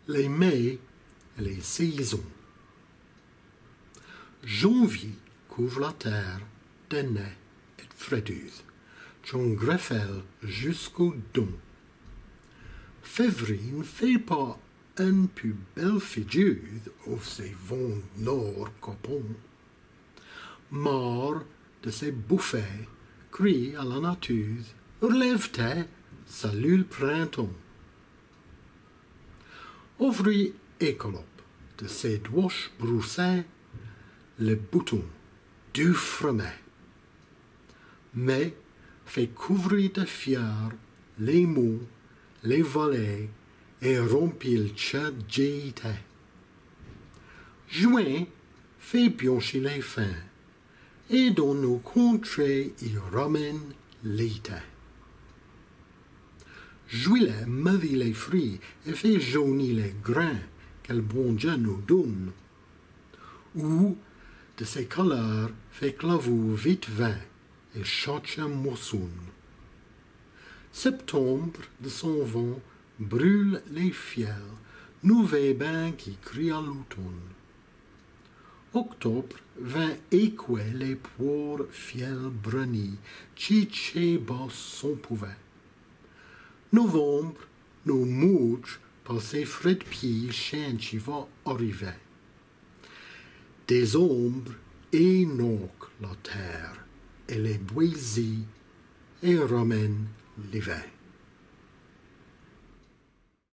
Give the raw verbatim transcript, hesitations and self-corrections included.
les mai et les saisons. Janvier couvre la terre de nez et de fréduse, John Greffel jusqu'au don. Février ne fait pas une plus belle figure of ses vents nord copons. Mort de ses bouffées, crie à la nature, relève-toi, salut le printemps. Ouvrit écolope de ses doigts broussés, le bouton du fremet. Mais fait couvrir de fiers les mots, les vallées et remplit le chat jété. Juin fait pioncher les fins et dans nos contrées il ramène l'été. Juillet maudit les fruits et fait jaunir les grains que le bon Dieu nous donne. Ou de ses couleurs fait clavou vite vin et cherche mousson. Septembre de son vent brûle les fiels, nouveaux bains qui crient à l'automne. Octobre vint écouer les poires fiels brunis, chiché bas son pouvet. Novembre, nos mouches par ses frais de pieds chien qui va arriver. Des ombres énoquent la terre et les boisies et ramènent l'hiver.